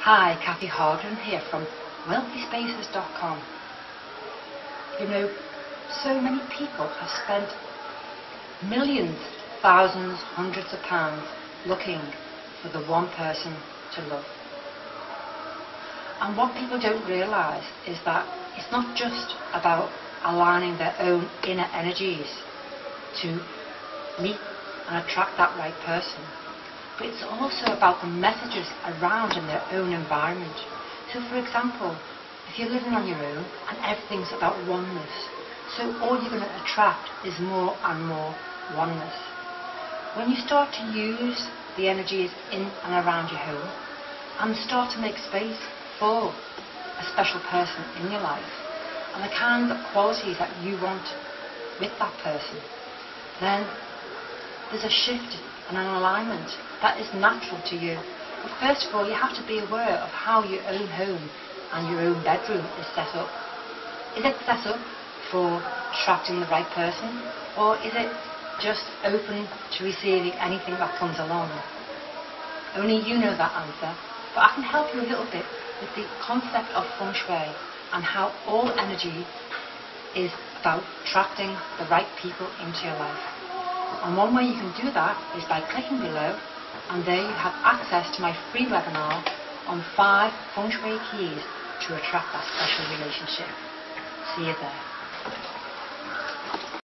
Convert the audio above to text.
Hi, Kathy Hardren here from WealthySpaces.com. You know, so many people have spent millions, thousands, hundreds of pounds looking for the one person to love. And what people don't realise is that it's not just about aligning their own inner energies to meet and attract that right person, but it's also about the messages around in their own environment. So for example, if you're living on your own and everything's about oneness, so all you're going to attract is more and more oneness. When you start to use the energies in and around your home and start to make space for a special person in your life and the kind of qualities that you want with that person, then there's a shift and an alignment that is natural to you. But first of all, you have to be aware of how your own home and your own bedroom is set up. Is it set up for attracting the right person, or is it just open to receiving anything that comes along? Only you know that answer, but I can help you a little bit with the concept of feng shui and how all energy is about attracting the right people into your life. And one way you can do that is by clicking below, and there you have access to my free webinar on 5 feng shui keys to attract that special relationship. See you there.